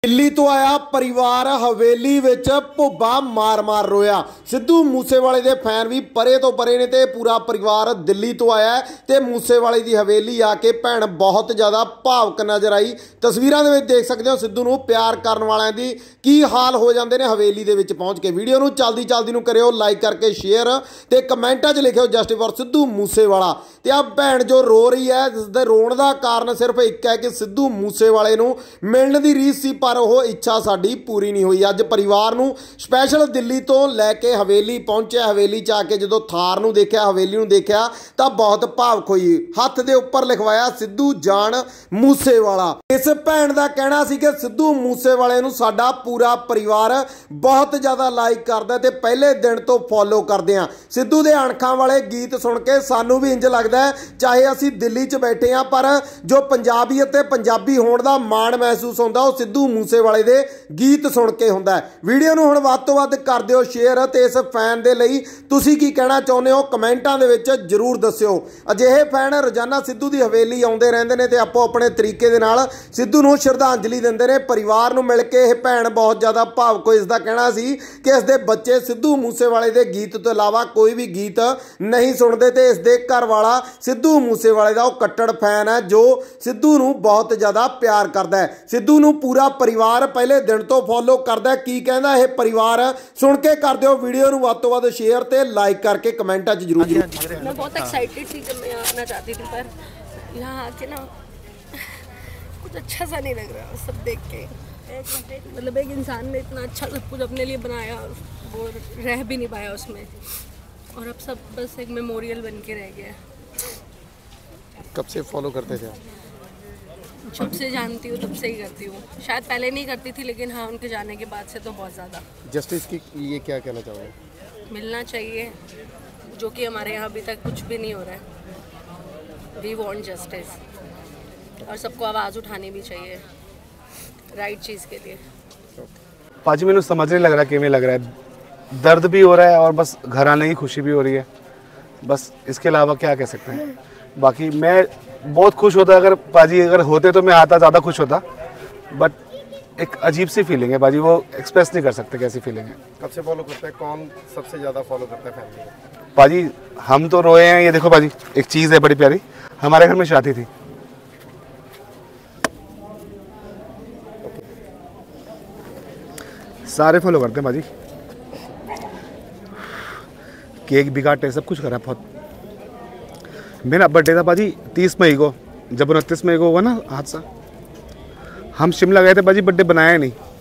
दिल्ली तो आया परिवार हवेली विच भुब्बा मार मार रोया। सिद्धू मूसेवाले दे फैन भी परे तो परे ने ते पूरा परिवार दिल्ली तो आया ते मूसेवाले दी हवेली आके भैन बहुत ज़्यादा भावुक नज़र आई। तस्वीरां दे विच देख सकते हो सिद्धू नूं प्यार करन वालियां दी की हाल हो जांदे ने हवेली दे विच पहुंच के। वीडियो नूं चलदी चलदी नूं करियो लाइक करके शेयर ते कमेंटां च लिखियो जस्ट फॉर सिद्धू मूसेवाला। ते आ भैन जो रो रही है जिसदे रोण दा कारण सिर्फ एक है कि सिद्धू मूसेवाले नूं मिलण दी रीस सी पर वो इच्छा साडी पूरी नहीं हुई। अज परिवार नूं स्पैशल दिल्ली तो लैके हवेली पहुंचे। हवेली च आके जो थार नूं देखिया हवेली नूं देखिया तां बहुत भावुक होई। हत्थ दे उपर लिखवाया सिद्धू जान मूसेवाला। इस भैन दा कहना सी कि सिद्धू मूसेवाले नूं साडा पूरा परिवार बहुत ज़्यादा लाइक करदा ते पहले दिन तो फॉलो करदे आ। सिद्धू दे अणखां वाले गीत सुन के सानू भी इंज लगदा है चाहे असीं दिल्ली च बैठे आ पर जो पंजाबीयत ते पंजाबी होण दा माण महसूस हुंदा वो सिद्धू मूसेवाले दे गीत सुन के हुंदा है। वीडियो नूं हुण वध तों वध कर दिओ शेयर ते इस फैन दे लई तुसीं की कहना चाहुंदे हो कमेंटां दे विच जरूर दस्सिओ। अजिहे फैन रोजाना सिद्धू दी हवेली आउंदे रहिंदे ने ते आपो अपने तरीके दे नाल सिद्धू नूं श्रद्धांजलि दिंदे ने। परिवार नूं मिल के यह भैन बहुत ज़्यादा भावुक होई। इसदा कहना सी कि इसदे बच्चे सिद्धू मूसेवाले दे गीत तो इलावा कोई भी गीत नहीं सुनते ते इसदे घर वाला सिद्धू मूसेवाले दा कट्टड़ फैन है जो सिद्धू नूं बहुत ज़्यादा प्यार करदा है। सिद्धू नूं पूरा परिवार पहले दिन तो फॉलो करदा है। की कहंदा यह परिवार सुन के कर दिओ। वीडियो नूं वध तों वध शेयर ते लाइक करके कमेंटां च जरूर मैं बहुत एक्साइटेड थी जब मैं यहाँ आना चाहती थी पर यहाँ आके ना कुछ अच्छा सा नहीं लग रहा सब देख के। मतलब एक इंसान ने इतना अच्छा सब कुछ अपने लिए बनाया और वो रह भी नहीं पाया उसमें और अब सब बस एक मेमोरियल बन के रह गया। कब से फॉलो करते थे आप? जब से जानती हूँ तब से ही करती हूँ। शायद पहले नहीं करती थी लेकिन हाँ उनके जाने के बाद से तो बहुत ज़्यादा। जस्टिस की ये क्या कहना चाहोगे? मिलना चाहिए जो कि हमारे यहाँ अभी तक कुछ भी नहीं हो रहा है। वी वांट जस्टिस और सबको आवाज़ उठानी भी चाहिए राइट चीज़ के लिए। पाजी मैंने समझ नहीं लग रहा किमें लग रहा है। दर्द भी हो रहा है और बस घर आने की खुशी भी हो रही है। बस इसके अलावा क्या कह सकते हैं। बाकी मैं बहुत खुश होता अगर पाजी अगर होते तो मैं आता ज़्यादा खुश होता। बट एक अजीब सी फीलिंग है पाजी, वो एक्सप्रेस नहीं कर सकते कैसी फीलिंग है। कब से फॉलो करते हैं? कौन सबसे ज़्यादा फॉलो करता है फैमिली में? पाजी हम तो रोए हैं। ये देखो पाजी एक चीज़ है बड़ी प्यारी। हमारे घर में शादी थी, सारे फॉलो करते हैं पाजी। केक भी काटे सब कुछ करा बहुत। मेरा बर्थडे था पाजी 30 मई को। जब 29 मई को हुआ ना हादसा हम शिमला गए थे पाजी। बर्थडे बनाया नहीं।